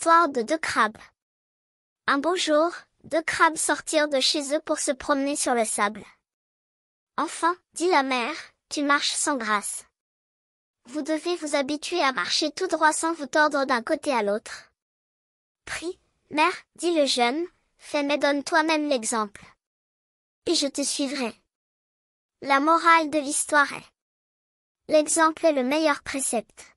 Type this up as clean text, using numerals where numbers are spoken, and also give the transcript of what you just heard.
L'histoire de deux crabes. Un beau jour, deux crabes sortirent de chez eux pour se promener sur le sable. Enfin, dit la mère, tu marches sans grâce. Vous devez vous habituer à marcher tout droit sans vous tordre d'un côté à l'autre. Prie, mère, dit le jeune, fais mais donne toi-même l'exemple. Et je te suivrai. La morale de l'histoire est: l'exemple est le meilleur précepte.